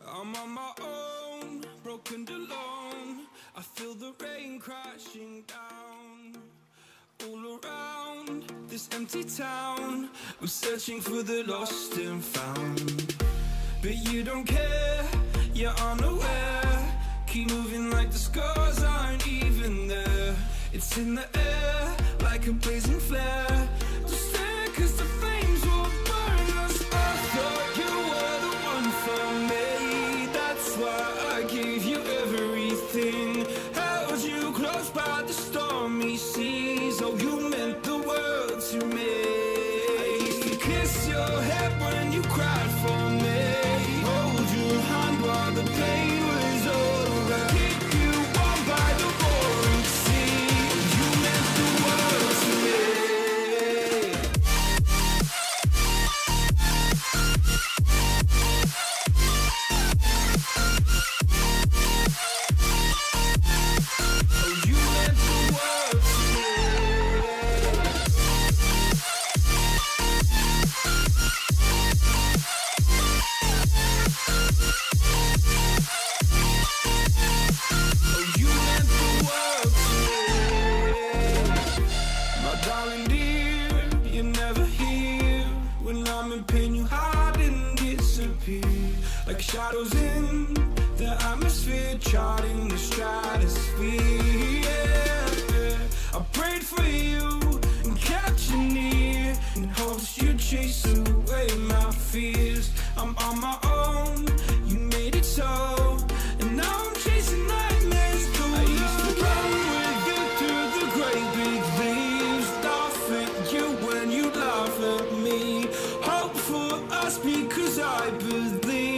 I'm on my own, broken and alone. I feel the rain crashing down all around this empty town. I'm searching for the lost and found, but you don't care, you're unaware. Keep moving like the scars aren't even there. It's in the air like a blazing flare. Just stare, 'cause the flames will burn us. I thought you were the one for me. That's why I gave you everything. Held you close by the stormy seas. Oh, you meant the world to me. I used to kiss your head when you cried for me. Hold your hand while the pain was over. Keep you warm by the roaring sea. You meant the world to me. Oh, you meant the world to me. Oh, you meant the world to me. My darling dear, you're never here. When I'm in pain, you hide and disappear. Like shadows in the atmosphere, charting the stratosphere. Yeah. I prayed for you and kept you near, in hopes you'd chase away my fears. I'm on my own, you made it so, and now I'm chasing nightmares through. I used to run with you through the great big leaves, laugh at you when you laugh at me. Hope for us because I believe.